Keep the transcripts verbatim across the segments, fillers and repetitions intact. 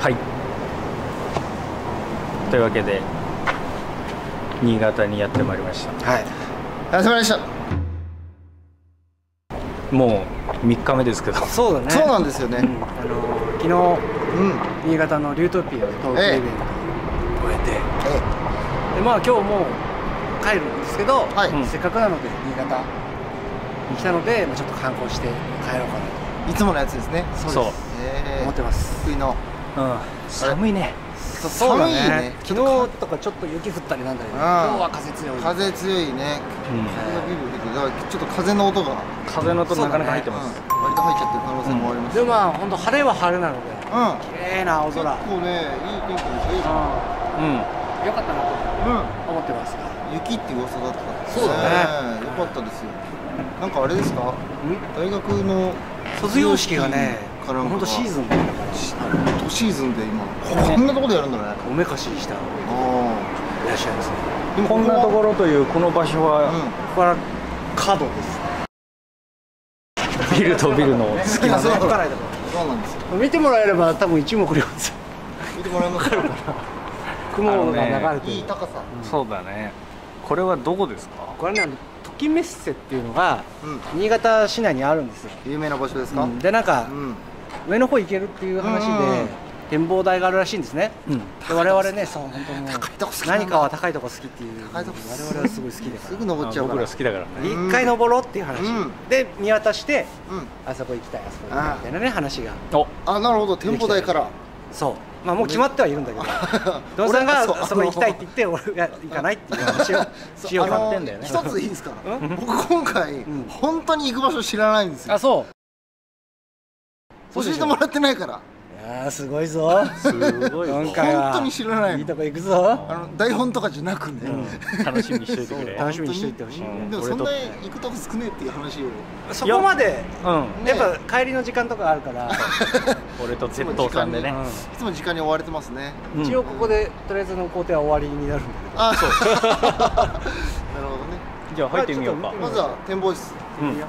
はい。というわけで新潟にやってまいりました。 はい。お疲れ様でした。 もうみっかめですけど。 そうだね。そうなんですよね。うん、あの昨日、うん、新潟のリュートピアでトークイベントを終えて、ええ、でまあ今日もう帰るんですけど、はい、うん、せっかくなので新潟に来たので、まあ、ちょっと観光して帰ろうかなと。いつものやつですね。そうです。えー、思ってます。冬の。うん。寒いね。そうだね。昨日とかちょっと雪降ったりなんだけど、今日は風強い。風強いね。ちょっと風の音が風の音なかなか入ってます。割と入っちゃってる可能性もあります。でもまあ本当晴れは晴れなので、綺麗な青空。結構ねいい天気ですよ。うん。良かったなと思ってますが。雪って噂だったから。そうだね。良かったですよ。なんかあれですか？大学の卒業式がね、本当シーズンだから。シーズンで今こんなところでやるんだね。おめかししたいらっしゃいますね。でもこんなところというこの場所は、ここは角です。ビルとビルの隙間ね。そうなんですよ。見てもらえれば多分一目瞭然。見てもらえますか？雲が流れていい高さ。そうだね。これはどこですか？これね、トキメッセっていうのが新潟市内にあるんですよ。有名な場所ですか？でなんか上の方行けるっていう話で展望台があるらしいんですね。で我々ね、そう本当に何かは高いとこ好きっていう、我々はすごい好きだからすぐ登っちゃうから、僕ら好きだからね。一回登ろうっていう話で見渡してあそこ行きたいあそこ行きたいみたいなね話が。あ、なるほど。展望台から。そう、まあもう決まってはいるんだけど、ドンさんがそこ行きたいって言って俺が行かないっていう話をしようかなってんだよね。一ついいですか？僕今回本当に行く場所知らないんですよ。あ、そう。教えてもらってないから。いやーすごいぞ。すごい。今回は本当に知らない。いいとこ行くぞ。あの台本とかじゃなくね。楽しみにしといてくれ。楽しみにしといてほしい。でもそんな行くとこ少ねえっていう話を。そこまで。うん。やっぱ帰りの時間とかあるから。俺と鉄塔さんでね。いつも時間に追われてますね。一応ここでとりあえずの工程は終わりになるんだけど。あ、そう。なるほどね。じゃあ入ってみようか。まずは展望室。うん。お願いします。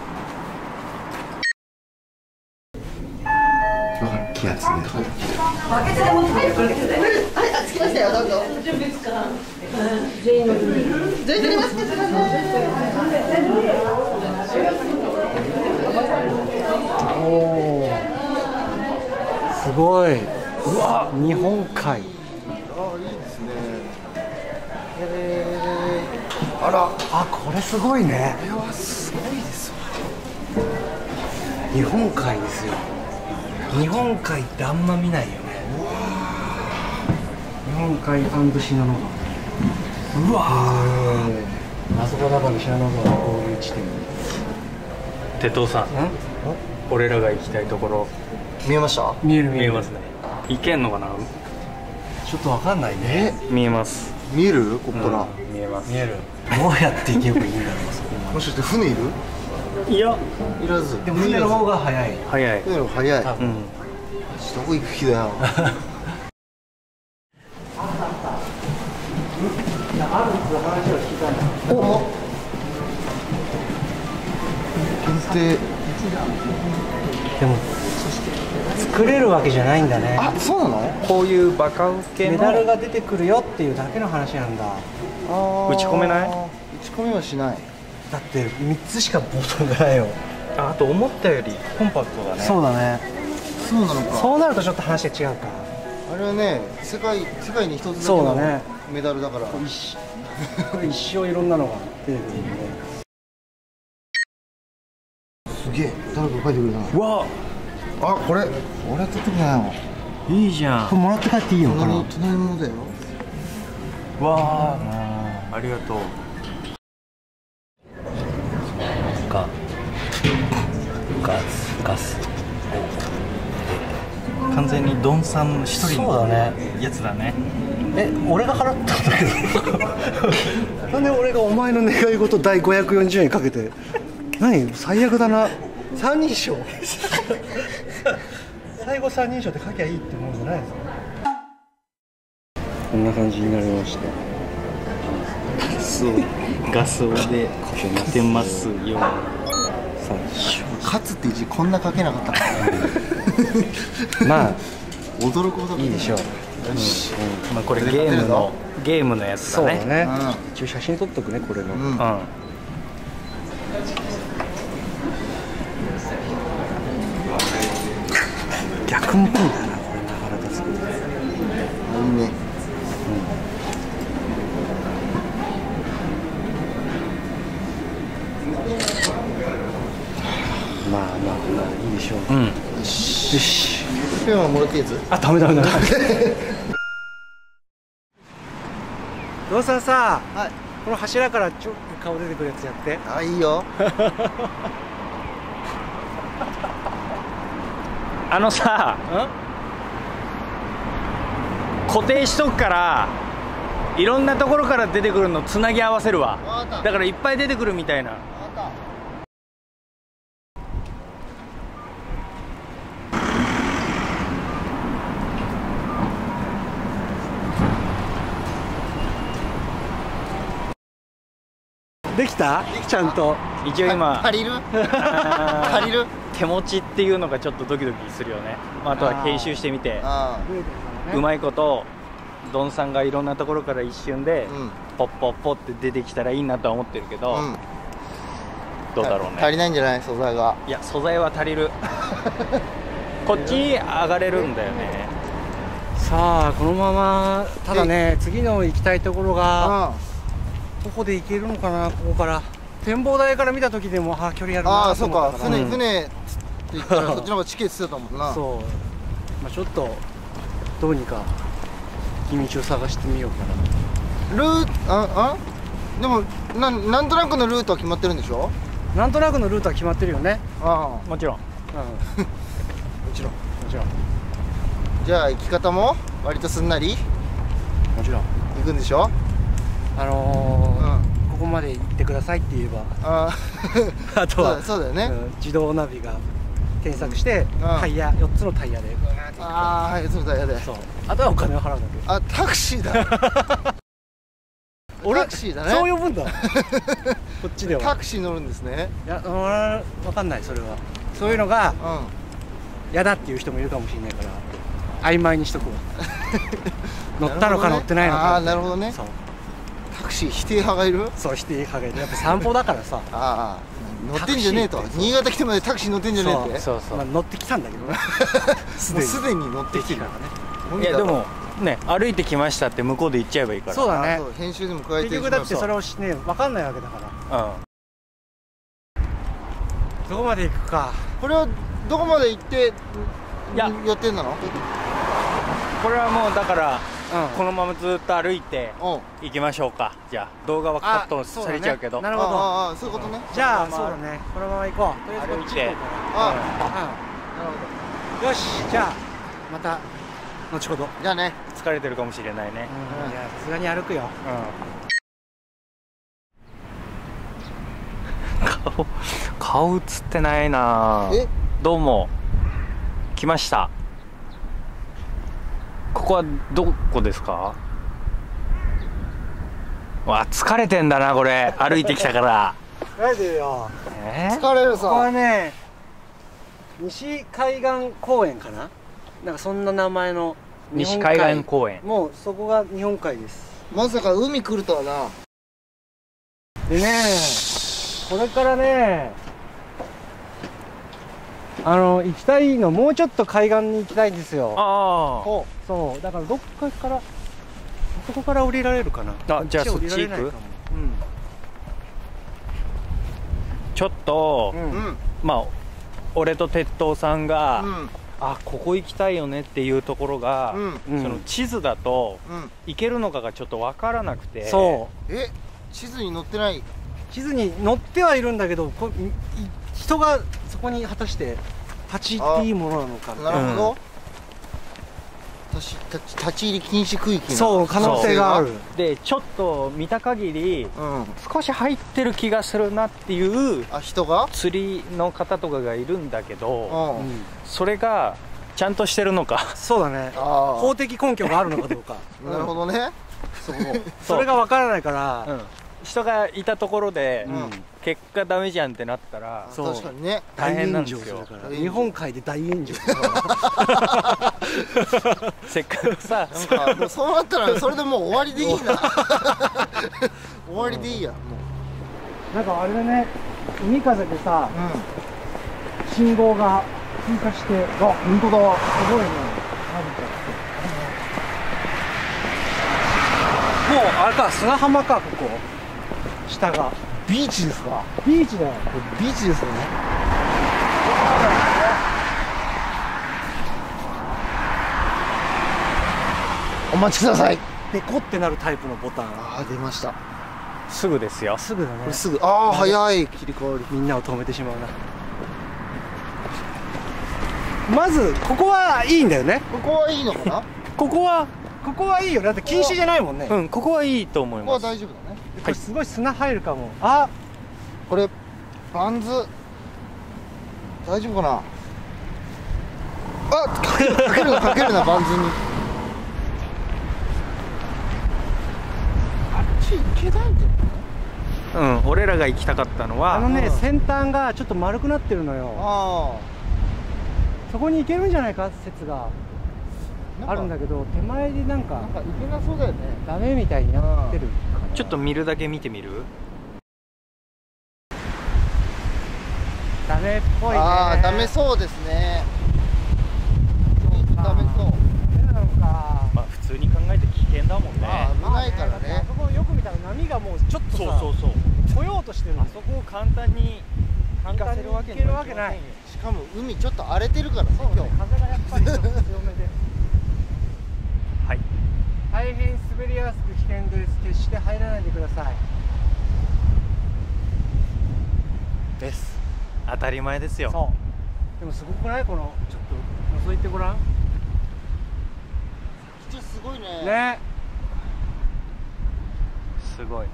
気圧ね。バケツで持ってくる。はい、つきましたよ。どうぞ。準備ですか。全員乗り。全員乗りますか。おお。すごい。うわ、日本海。あ、いいですね。ええ。あら、あ、これすごいね。これはすごいですわ。日本海ですよ。日本海ってあんま見ないよね。日本海信濃川。うわー、あそこだから信濃川合流地点。鉄塔さん、俺らが行きたいところ見えました？見える見えますね。行けんのかな？ちょっとわかんないね。見えます。見える？ここから。見えます。見える。どうやって行けばいいんだろう、そこまで。もしかして船いる？いや、いらず。でも船の方が早い。早い。船の方が早い。うん。どこ行く気だよ。お。限定。でも作れるわけじゃないんだね。あ、そうなの？こういうバカウケのメダルが出てくるよっていうだけの話なんだ。打ち込めない？打ち込みはしない。だってみっつしかボトルがないよ。あ、あと思ったよりコンパクトだね。そうだね。そうなのか。そうなるとちょっと話が違うか。あれはね、世界世界に一つだけのメダルだから。一生いろんなのが出てくるんで。すげえ、誰か書いてくれたな。うわ、あ、これ俺取ってくれなよ。いいじゃん。これもらって帰っていいのかな。隣のものだよ。わあ、ありがとう。ガガスガス。完全にドンさん一人のやつだね。え、俺が払ったんだけど。なんで俺がお前の願い事代ごひゃくよんじゅうえんかけて。何最悪だな。三人称。最後三人称って書きゃいいってもんじゃないですか。こんな感じになりました。ガスをガスをで見てますよ。カツって字こんな書けなかった。まあ驚くほどいいでしょう。 よし、まあこれゲームのゲームのやつだね。 そうだね。一応写真撮っとくね、これの。うん。逆も来るんだよな、これなかなかすごい。いいね。まあまあまあいいでしょう。うん。よし。ペンはもらっていいやつ？あ、ダメダメダメ。どうさんさ、はい、この柱からちょっと顔出てくるやつやって。あ、いいよ。 あのさ、固定しとくからいろんなところから出てくるのつなぎ合わせるわ。だからいっぱい出てくるみたいな。 できた？ちゃんと一応今借りる？借りる？ 手持ちっていうのがちょっとドキドキするよね。あとは編集してみてうまいことドンさんがいろんなところから一瞬でポッポッポって出てきたらいいなとは思ってるけど、うん、どうだろうね。 足りないんじゃない？素材が。 いや、素材は足りる。こっち上がれるんだよね。 さあこのままただね、次の行きたいところがどこで行けるのかな。ここから展望台から見た時でもあ距離あるなと思ったから。ああ、そうか。船、うん、船って言ったらそっちの方がチケットしてたもんな。そう、まあ、ちょっとどうにか道を探してみようかな。ルート、ああでもななんとなくのルートは決まってるんでしょ。なんとなくのルートは決まってるよね。 ああ、もちろん、うん、もちろんもちろん。じゃあ行き方も割とすんなりもちろん行くんでしょ。あのー、うん、ここまで行ってくださいって言えば、ああとはそうだよね、うん、自動ナビが検索して、うん、タイヤよっつのタイヤでグーッて。ああ、よっつのタイヤで。そう、あとはお金を払うだけ。あ、タクシーだ。俺タクシーだね。そう呼ぶんだ。こっちではタクシー乗るんですね。いや、わかんない。それはそういうのが嫌だっていう人もいるかもしれないから曖昧にしとくわ。乗ったのか乗ってないのか。ああ、なるほどね。そう、タクシー否定派がいる。そう、否定派がいる。やっぱ散歩だからさ。ああ、乗ってんじゃねえと。新潟来てまでタクシー乗ってんじゃねえって。そうそう、まあ乗ってきたんだけどね。すでに乗ってきてからね。 いやでもね、歩いてきましたって向こうで言っちゃえばいいから。 そうだね。編集でも加えて結局だってそれをしね分かんないわけだから。うん、どこまで行くか。これはどこまで行ってやってんなの。 これはもうだから、うん、このままずっと歩いて行きましょうか。じゃあ動画はカットされちゃうけど。なるほど。ああ、そういうことね。じゃあそうだね、このまま行こう。とりあえずこっち行こうかな。ああ、なるほど。よし、じゃあまた後ほど。じゃあね。 疲れてるかもしれないね。 うん、いや、さすがに歩くよ。 うん、顔顔映ってないな。え、どうも来ました。ここはどこですか。わ、疲れてんだなこれ。歩いてきたから。 疲れてるよ。えー、疲れるさ。ここはね、西海岸公園かな。なんかそんな名前の西海岸公園。 もうそこが日本海です。まさか海来るとはな。でね、これからね、あの行きたいの、もうちょっと海岸に行きたいんですよ。ああ、そうそう、だからどっかからそこから降りられるかな。 あ、じゃあそっち行く。うん、ちょっと、うん、まあ俺と鉄塔さんが、うん、あ、ここ行きたいよねっていうところが、うん、その地図だと、うん、行けるのかがちょっと分からなくて。そう、え、地図に載ってない。地図に載ってはいるんだけど、こ人がそこに果たして立ち入っていいものなのか。なるほど、うん、立ち入り禁止区域の、そう、可能性がある。 でちょっと見た限り、うん、少し入ってる気がするなっていう、あ、人が釣りの方とかがいるんだけど、うん、それがちゃんとしてるのか。そうだね、法的根拠があるのかどうか。なるほどね。そうそれが分からないから、うん、人がいたところで、うん、結果ダメじゃんってなったら、確かにね、大変なんですよ。日本海で大炎上。 せっかくさ、 なんかもうそうなったらそれでもう終わりでいいな。終わりでいいや。もうなんかあれだね、海風でさ、うん、信号が通過して、あ、本当だ、すごいね。もうあれか、砂浜か、ここ下がビーチですか。 ビーチだよ。 ビーチですよね。お待ちください。 ペコってなるタイプのボタン。 ああ、出ました。 すぐですよ。 すぐだね。 これすぐ。ああ、早い。切り替わり。 みんなを止めてしまうな。まずここはいいんだよね。 ここはいいのかな。 ここはここはいいよ。だって禁止じゃないもんね。 うん、ここはいいと思います。 ここは大丈夫だね。 これすごい砂入るかも。あ、 これバンズ大丈夫かな。あ、かけるかけるなかけるなバンズに。あっち行けないんだよね。 うん、俺らが行きたかったのはあのね、先端がちょっと丸くなってるのよ。ああ。そこに行けるんじゃないか説があるんだけど、手前でなんかなんか行けなそうだよね。 ダメみたいになってる。 ちょっと見るだけ見てみる。 ダメっぽいね。 ああ、ダメそうですね。ダメそう。 ダメなのか。 まあ普通に考えて危険だもんね。 危ないからね。 あそこよく見たら波がもうちょっとさ、 そうそうそう、 来ようとしてる。 あそこを簡単に行かせるわけにはいけない。 しかも海ちょっと荒れてるからね、今日。 風がやっぱりちょっと強めで。 はい。 大変滑りやすく危険です。決して入らないでください。です。 当たり前ですよ。 そう。でもすごくない？このちょっと覗いてごらん。 一応すごいね。 ね。 すごい。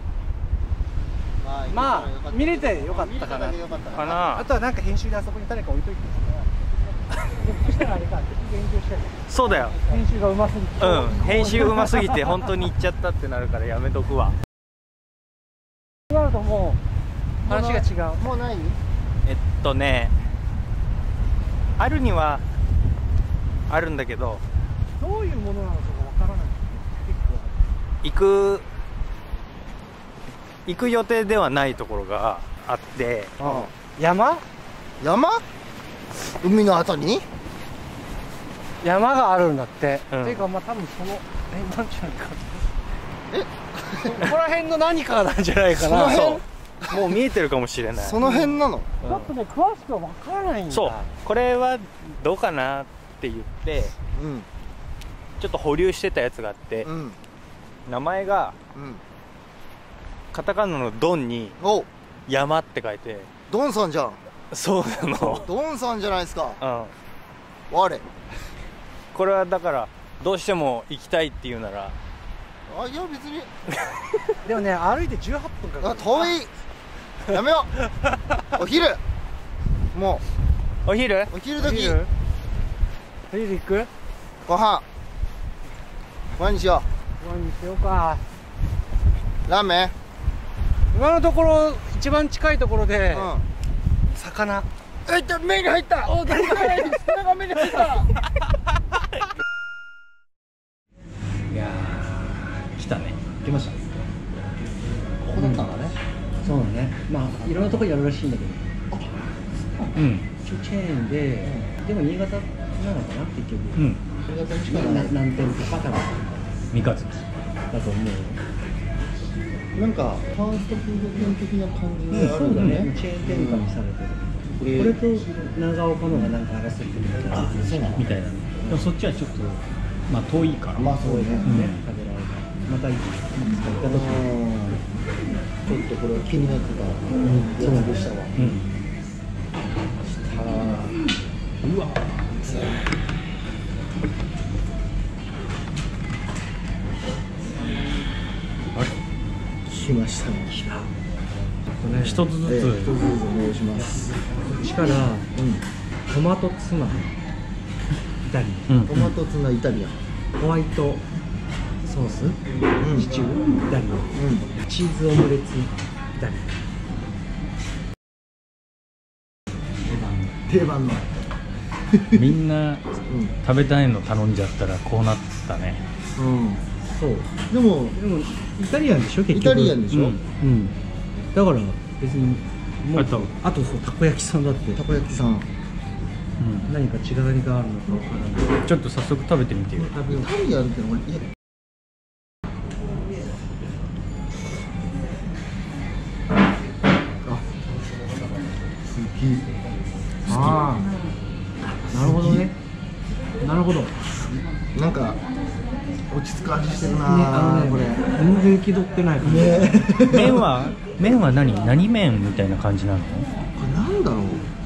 まあ見れてよかったかな。 かな。 あとはなんか編集であそこに誰か置いといて。そしたらあれか、勉強したり。 そうだよ。 編集がうますぎて。 うん。編集うますぎて本当に行っちゃったってなるからやめとくわ。 なるともう話が違う。 もうない？ えっとね、あるにはあるんだけど、 どういうものなのかわからない。 行く行く予定ではないところがあって。 ああ、山？ 山？海の後に山があるんだって。 うん、 っていうかまあ多分そのえなんちゅうのか。え？そこら辺の何かなんじゃないかな。 そうもう見えてるかもしれない。 その辺なの。 ちょっとね詳しくはわからないんだ。 そう。これはどうかなって言って、うん、ちょっと保留してたやつがあって、うん、名前が、うん、カタカナのドンに山って書いて。 ドンさんじゃん。 そうなの。 ドンさんじゃないですか。うん。我。 これはだからどうしても行きたいっていうなら。 あ、いや別に。 でもね歩いてじゅうはっぷんかかる。 あ、遠い。やめよう。お昼。もう。お昼？ お昼時。 お昼行く？ ご飯。ご飯にしよう。ご飯にしようか。 ラーメン。 今のところ一番近いところで、うん、魚。 えっと目に入った。お、何か魚が目に入った。いやー、来たね。 来ました。 ここだったんだね。 うん、そうだね。まあいろんなところやるらしいんだけど。うん。一応チェーンで、うん、でも新潟なのかな結局。うん。新潟にしかない。何店舗か多分。三日月だと思う。 なんかファーストフード店的な感じがあるんだね。 うん、チェーン展開されてる。これと長岡のがなんか争ってるみたいな。あ、そうなのみたいな。でもそっちはちょっとまあ遠いから。まあそうですね。食べられない。またいつか行った時にちょっとこれは気になってたやつでしたわ。うん。したらうわ。来ましたね。来た。 一つずつ、 ええ、一つずつお願いします。 こっちから、うん、トマトツナイタリアン、うん、 トマトツナイタリアン、 ホワイトソース、うん、シチューイタリアン、うん、チーズオムレツイタリアン。 定番のみんな食べたいの頼んじゃったらこうなったね。 うん、そうでもでもイタリアンでしょ結局。イタリアンでしょ、うん、うん、だから別にもうあとあとそうたこ焼きさんだって。たこ焼きさん、うん、何か違いがあるのかわからない。 ちょっと早速食べてみてよ。 イタリアンっての俺ああ、なるほどね。なるほど。なんか落ち着く味してるな、ね、あのね、これ全然気取ってないね。 麺は麺は何何麺みたいな感じなの？これなんだろう。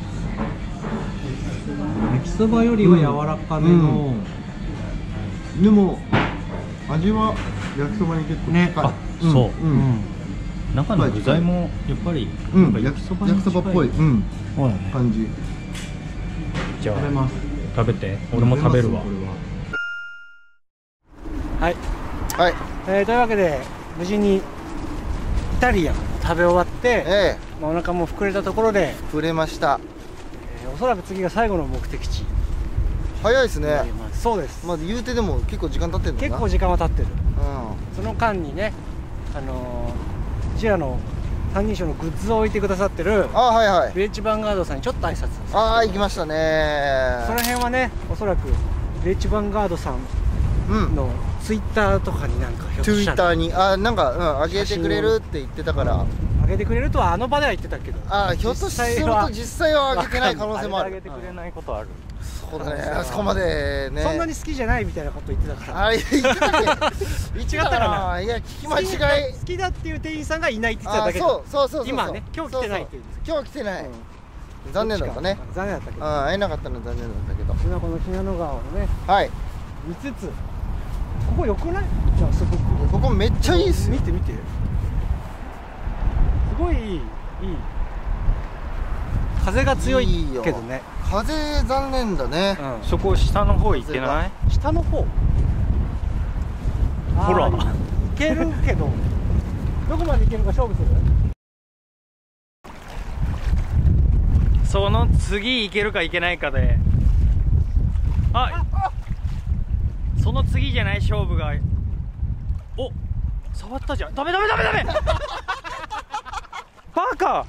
焼きそばよりは柔らかめの、うんうん、でも味は焼きそばに結構近い、ね、 あ、そう、うんうん、中の具材もやっぱりなんか焼きそばに近い、 焼きそばっぽい、うん、感じ。 じゃあ食べます。食べて。俺も食べるわ。 はい、はい、えー、というわけで無事にイタリアンを食べ終わって、えーまあ、お腹も膨れたところで膨れました、 えー、おそらく次が最後の目的地。 早いですね。 そうです。 まあ言うてでも結構時間経ってるんだな。 結構時間は経ってる、うん、その間にね、あのー、うちらの三人称のグッズを置いてくださってるあ、はいはい、ヴィレッジヴァンガードさんにちょっと挨拶。 ああ、行きましたね。 その辺はね、おそらくヴィレッジヴァンガードさんのツイッターとかになんかひょっとしたら、 ツイッターにあなんか、うん、上げてくれるって言ってたから、 上げてくれるとはあの場では言ってたけど、 ああ、ひょっとすると実際は上げてない可能性もある。 上げてくれないことある。 そうだね、あそこまでね。 そんなに好きじゃないみたいなこと言ってたから。 あ、言ってたっけ？違ったかな。いや、聞き間違い。 好きだっていう店員さんがいないって言ってただけで。そうそうそうそう。今ね、今日来てないっていう。 今日来てない。残念だったね。 残念だったけど。 ああ、会えなかったの残念だったけど。 今この信濃川をね、 はい、 見つつ、ここ良くない？じゃあすごく。 ここめっちゃいいっすよ。 見て見て。すごいいい。いい。風が強いけどね。 風残念だね、 うん、そこ下の方行けない？ 下の方ほら行けるけどどこまで行けるか勝負する？ その次行けるか行けないかで、ああ、その次じゃない勝負が。お、触ったじゃん。ダメダメダメダメバカ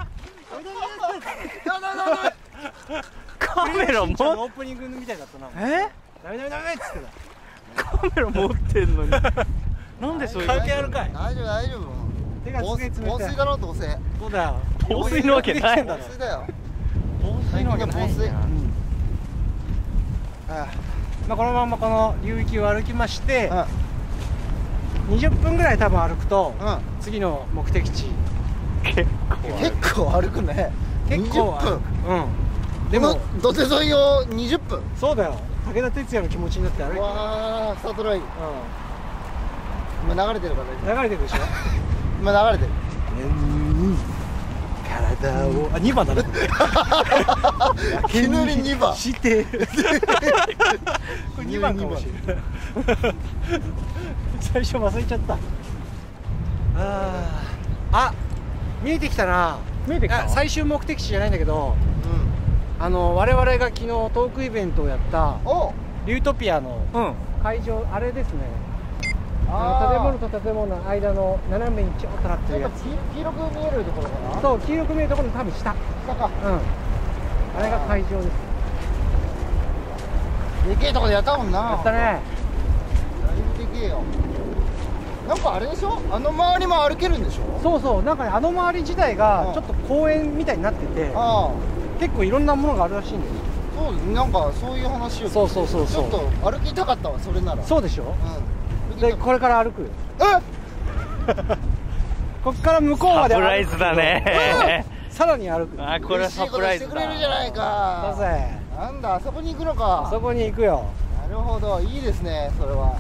カメラ持って、 オープニングみたいだったな。 え？ ダメダメダメっつってた。カメラ持ってんのになんでそういう。 関係あるかい？ 大丈夫大丈夫。 手がすげえ冷たい。 防水だろうどうせ。 そうだよ。 防水のわけない。 防水だよ。 防水のわけない。まあこのままこの流域を歩きまして、にじゅっぷんぐらい多分歩くと次の目的地。 結構結構歩くね。 結構歩く。うん。 でも土手沿いをにじゅっぷん。 そうだよ。武田鉄矢の気持ちになって歩いて。 わあ、スタートライン。今流れてるから流れてるでしょ。 今流れてる。 体をあにばんだね。 絹りにばん。 して。これにばんかもしれない。最初忘れちゃった。ああ、見えてきたな。 見えてきた。 最終目的地じゃないんだけど。あの我々が昨日トークイベントをやったリュートピアの会場、あれですね。あの建物と建物の間の斜めにちょっとなってるやつ。 黄色く見えるところかな。 そう、黄色く見えるところの多分下。 下か。 うん。あれが会場です。 でけえとこでやったもんな。 やったね。だいぶでけえよ。なんかあれでしょ、あの周りも歩けるんでしょ。 そうそう、なんかね、あの周り自体がちょっと公園みたいになってて、ああ、結構いろんなものがあるらしいんですよ。 そう、なんかそういう話を。 そうそうそうそう。 ちょっと歩きたかったわ、それなら。 そうでしょ。うん。で、これから歩くよ。えこっから向こうまで歩く。 サプライズだね。 さらに歩く。 あ、これはサプライズだ。 してくれるじゃないか。 だぜ。 なんだ、あそこに行くのか。 あそこに行くよ。 なるほど、いいですね、それは。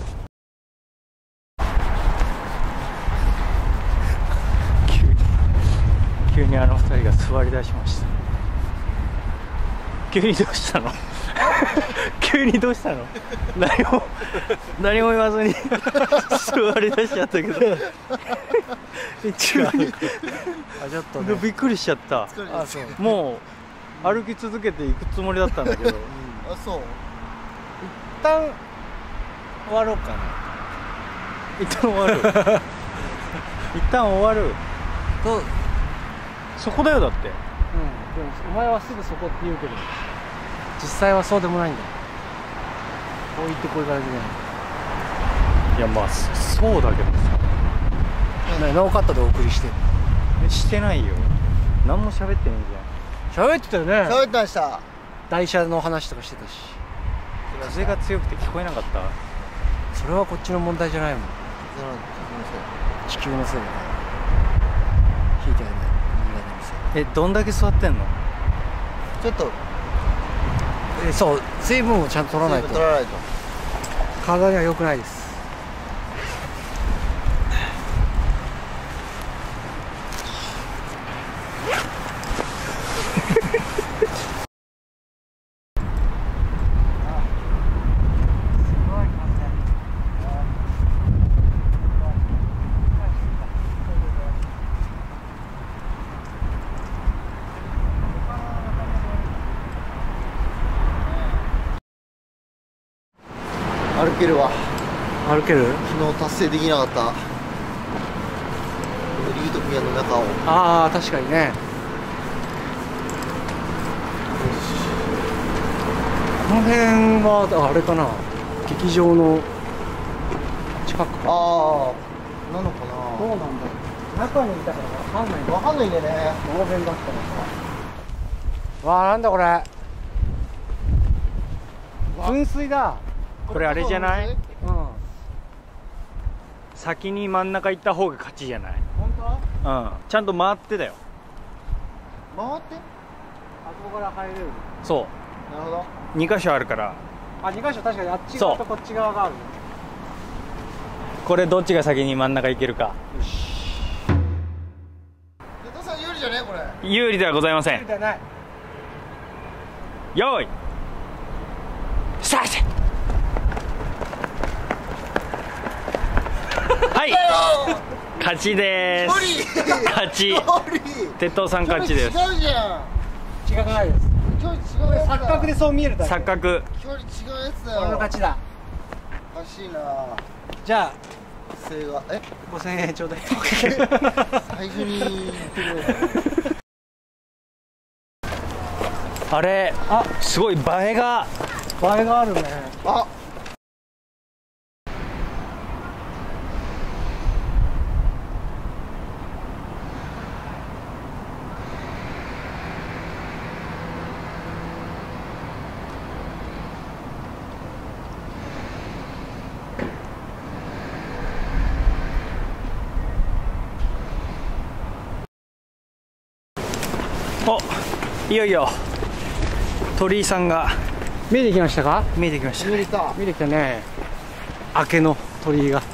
急にあの二人が座り出しました。急にどうしたの急にどうしたの何も何も言わずに座り出しちゃったけど急にあ、ちょっとね、びっくりしちゃった。もう歩き続けていくつもりだったんだけど、うん、 あ、そう旦終わろうかな。 一旦終わる一旦終わるとそこだよだって。うん、でもお前はすぐそこって言うけど実際はそうでもないんだよ。こう言ってこれからできない。 いやまあそうだけどさ、 ノーカットでお送りしてしてないよ。何も喋ってないじゃん。喋ってたよね。 喋ってました。 台車の話とかしてたし。 風が強くて聞こえなかった。 それはこっちの問題じゃないもん。地球のせいだ。引いてないね。 え、どんだけ座ってんの？ ちょっとえ、そう水分をちゃんと取らないと体には良くないです。 歩けるわ。 歩ける？ 昨日達成できなかったこのリートピアの中を。 ああ確かにね。この辺はあれかな、劇場の近くか。 ああなのかな。 どうなんだろう。中にいたから分かんない。 分かんないんだよね。 この辺だったのか。わあなんだこれ。噴水だ。 これあれじゃない？うん。 先に真ん中行った方が勝ちじゃない？ 本当？ うん。ちゃんと回ってだよ。 回って？あそこから入れる。 そう。 なるほど。 に箇所あるから。 あ、に箇所確かにあっち側とこっち側がある。 これどっちが先に真ん中行けるか。 よし。瀬戸さん有利じゃねこれ？ 有利ではございません。有利ではない。 用意。スタート。はい、勝ちです。勝ち。鉄塔さん勝ちです。 違うじゃん。 違くないです。 距離違うやつだ。 錯覚でそう見えるだけ。 錯覚。 距離違うやつだよ。 俺の勝ちだ。 おかしいな。 じゃあ不正がえごせんえんちょうだい。 最初にあれ、あ、すごい映えが映えがあるね。 あお、いよいよ鳥居さんが見えてきましたか？ 見えてきました。 見えた。 見えてきたね。明けの鳥居が。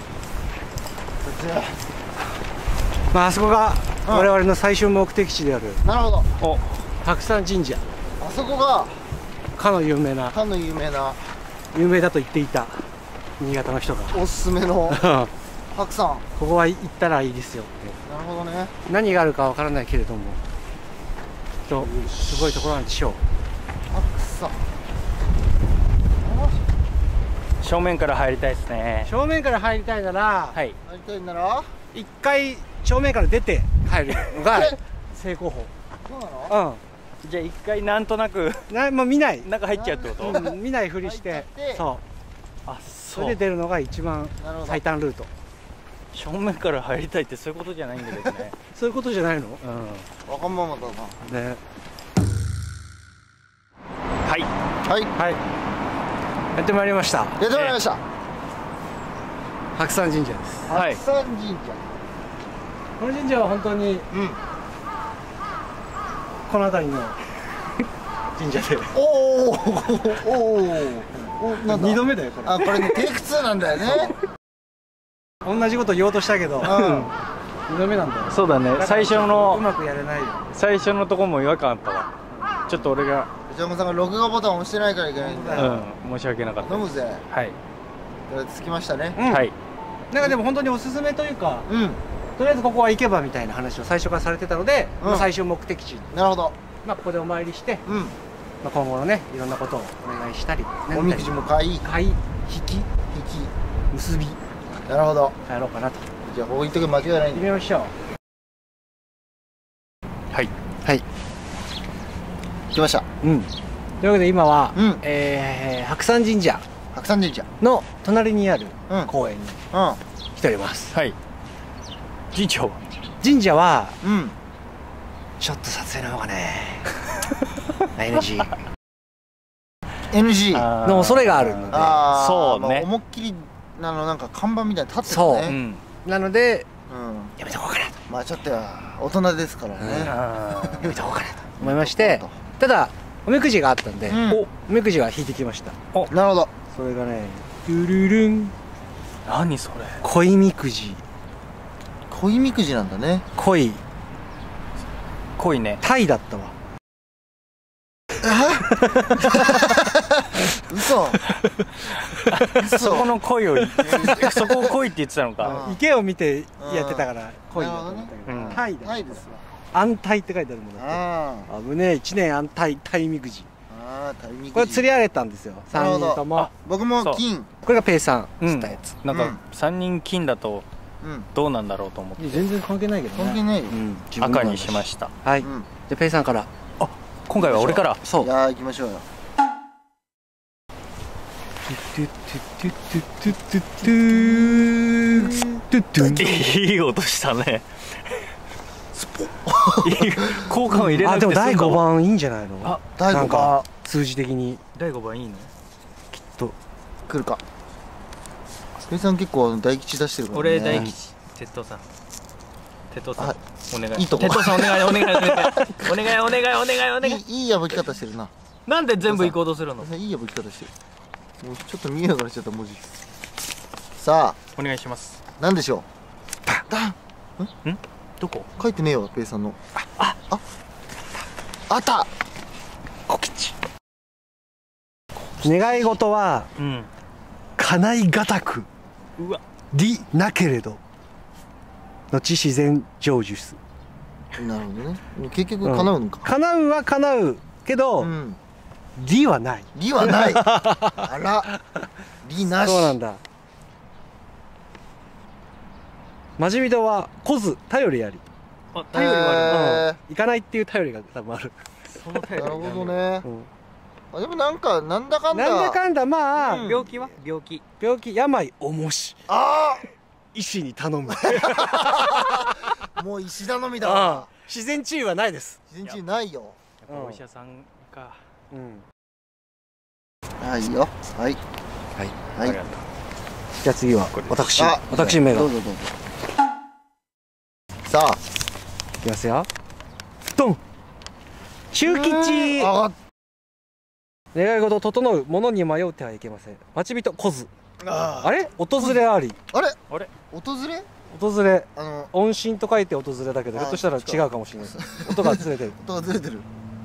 まああそこが我々の最終目的地である。 なるほど。 お、 白山神社。 あそこがかの有名な。 かの有名な。 有名だと言っていた新潟の人が。 おすすめの白山。 ここは行ったらいいですよって。 なるほどね。 何があるかわからないけれども。とすごいところなんでしょう。 白山。 正面から入りたいですね。 正面から入りたいなら、 はい。 入りたいなら、 一回正面から出て入るのが成功法。 そうなの？ うん。 じゃあ一回なんとなくなもう見ない中入っちゃうってこと？ うん、見ないふりして、そう。あ、それで出るのが一番最短ルート。 正面から入りたいってそういうことじゃないんだけどね。 そういうことじゃないの？ うん。わかんままだな。 ね。 はい。 はいはい。やってまいりました。やってまいりました。 白山神社です。 はい。白山神社。 この神社は本当に、うん、この辺りの神社で。 おおおお。なんだ。 二度目だよこれ。 あ、これねテイクツーなんだよね。 同じこと言おうとしたけど、うん、二度目なんだよ。 そうだね。最初のうまくやれないよ。 最初のとこも違和感あったわ。ちょっと俺が藤山さんが録画ボタンを押してないからいけないんだよ。 うん、申し訳なかった。 飲むぜ。 はい。 着きましたね。 はい。なんかでも本当におすすめというか、うん、とりあえずここは行けばみたいな話を最初からされてたので、うん、最終目的地に。 なるほど。 まあここでお参りして、うん、 まあ今後のねいろんなことをお願いしたり、 おみくじも買い買い引き引き結び、 なるほど、 やろうかなと。 じゃあここ行っとけば間違いないんで決めましょう。 はいはい、来ました。 うん、というわけで今は、 うん、 えー、白山神社白山神社の隣にある公園にうん来ております。 はい。神社は神社はうんちょっと撮影の方がねエヌジーエヌジーの恐れがあるので、 そうね、 思いっきりあのなんか看板みたいに立ってるね。 そう、うん、なので、 うん、 やめとこうかなと。 まあちょっと大人ですからね、うん、 やめとこうかなと思いまして、ただおみくじがあったんで、うん、おみくじは引いてきました。 お、なるほど。 それがね、ルルルン、 何それ、 恋みくじ。 恋みくじなんだね。 恋恋ね、 タイだったわ。 嘘そこの恋をそこを恋って言ってたのか。 池を見てやってたから恋だと思ったけど、タイだ。 タイですわ。 安泰って書いてあるものだって。危ねえ、一年安泰タイみくじ。これ釣り上げたんですよ、さんにんとも。 僕も金。 これがペイさん釣ったやつ。 なんかさんにん金だとどうなんだろうと思って。 全然関係ないけどね。 関係ないよ。 赤にしました。 はい。じゃあペイさんから。 あ、今回は俺から。 そう。 じゃあ行きましょうよ。 いい音したね。効果を入れなくて。 あ、でもだいごばんいいんじゃないの。 あ、だいごばん数字的にだいごばんいいの。 きっと来るか。ペイさん結構大吉出してるからね。 俺大吉。鉄塔さん、鉄塔さんお願い。 いいとこ。 鉄塔さんお願いお願いお願いお願いお願いお願いお願い。 いい破き方してるな。 なんで全部行こうとするの。 いい破き方してる。もうちょっと見えなくなっちゃった文字。さあお願いします。 なんでしょう。 ダンんどこ書いてねえよ、ペイさんの。あああった。 小吉。願い事は叶いがたくりなけれど後自然成就す。 なるほどね。結局叶うのか。 叶うは叶うけど利はない。 利はない。あら、利なし。 そうなんだ。まじみとは来ず頼りあり。 あ、頼りはある。 行かないっていう頼りが多分ある。 なるほどね。あ、でもなんかなんだかんだ。 なんだかんだまあ病気は病気病気病重し。 ああ。 医師に頼む。 もう医師頼みだわ。 自然治癒はないです。 自然治癒ないよ。 お医者さんか。 うん。 はい、いいよ。はい。 はい。はい。じゃあ次は私。私名が。どうぞどうぞ。さあ。いきますよ。ドン。中吉。願い事整う、ものに迷うてはいけません。待ち人来ず。あれ？訪れあり。あれ？あれ？訪れ？訪れ。あの音信と書いて訪れだけど、ひょっとしたら違うかもしれない。音がずれてる。音がずれてる。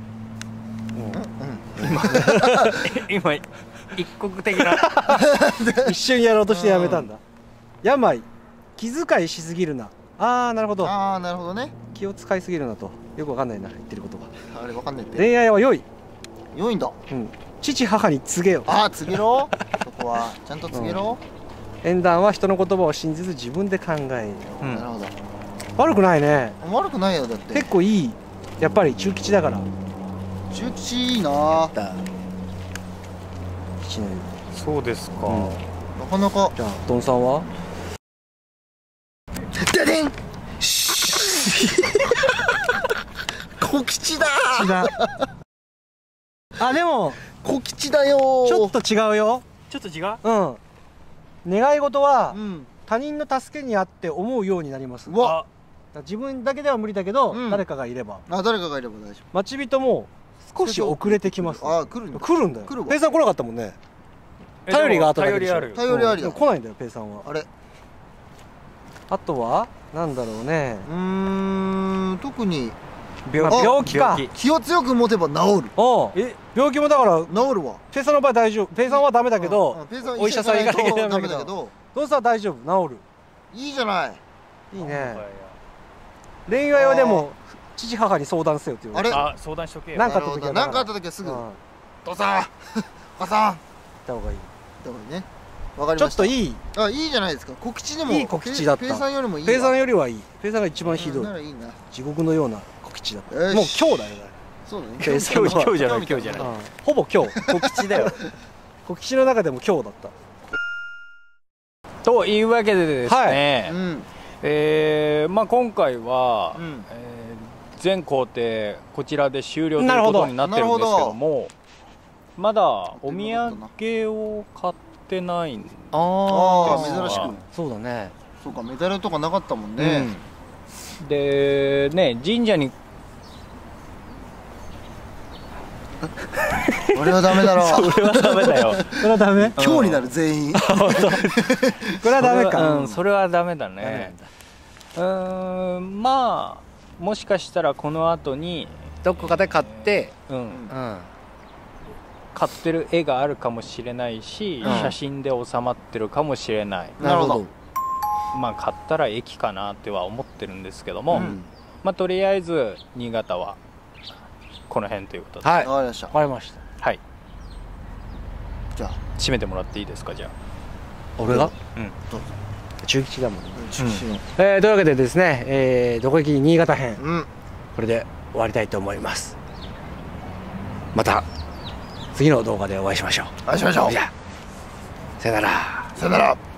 今一国的な一瞬やろうとしてやめたんだ。病、気遣いしすぎるな。ああ、なるほど。ああ、なるほどね。気を使いすぎるなと。よくわかんないな、言ってることが。あれわかんないって。恋愛は良い。良いんだ。うん。父母に告げよ。ああ、告げろ。そこはちゃんと告げろ。縁談は人の言葉を信じず自分で考えよ。なるほど。悪くないね。悪くないよ、だって。結構いい。やっぱり中吉だから。中吉いいな。一年。そうですか。なかなか。じゃあドンさんは。ででん。小吉だ。あ、でも小吉だよ。ちょっと違うよ。ちょっと違う。うん。願い事は他人の助けにあって思うようになります。わ。自分だけでは無理だけど、誰かがいれば。あ、誰かがいれば大丈夫。待ち人も少し遅れてきます。あ、来るんだ。来るんだよ。ペイさん来なかったもんね。頼りがあっただけでしょ。頼りある。頼りありだ。来ないんだよ、ペイさんは。あれ。あとはなんだろうね。うーん、特に病気か。気を強く持てば治る。え、病気もだから治るわ。ペイさんの場合大丈夫。ペイさんはダメだけど、お医者さん行かなきゃダメだけど、どうせは大丈夫、治る。いいじゃない。いいね。恋愛はでも父母に相談せよって言われて。あれ、相談しとけよ。何かあった時は何かあった時はすぐ父さんお母さん行った方がいい。行った方がいいね。わかりました。 ちょっといい。 あ、いいじゃないですか。告知でもいい告知だった。 ペイさんよりもいい。 ペイさんよりはいい。ペイさんが一番ひどい。 ならいいな。 地獄のような告知だった。もう今日だよね。 そうだね。 今日今日じゃない今日じゃない。 ほぼ今日告知だよ。告知の中でも今日だった。 というわけでですね、えまあ今回は全工程こちらで終了ということになってるんですけども、まだお土産を買ってないんです。 ああ、珍しく。 そうだね。 そうか、メダルとかなかったもんね。 でね、神社に俺はダメだろ。 それはダメだよ。 それはダメ。 今日になる全員。これはダメか。 うん、それはダメだね。うん、まあもしかしたらこの後にどこかで買って、うん、 買ってる絵があるかもしれないし、写真で収まってるかもしれない。 なるほど。 まあ買ったら駅かなっては思ってるんですけども、まあとりあえず新潟はこの辺ということで。 はい、わかりました。わかりました。 はい。 じゃあ締めてもらっていいですか。じゃあ俺が、 うん、 どうぞ。中吉だもんね。中吉の、えー、というわけでですね、えー、どこ行き新潟編、うん、これで終わりたいと思います。また次の動画でお会いしましょう。 お会いしましょう。 じゃあさよなら。 さよなら。